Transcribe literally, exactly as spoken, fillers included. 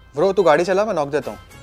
Bro तू गाड़ी चला, मैं नॉक देता हूँ।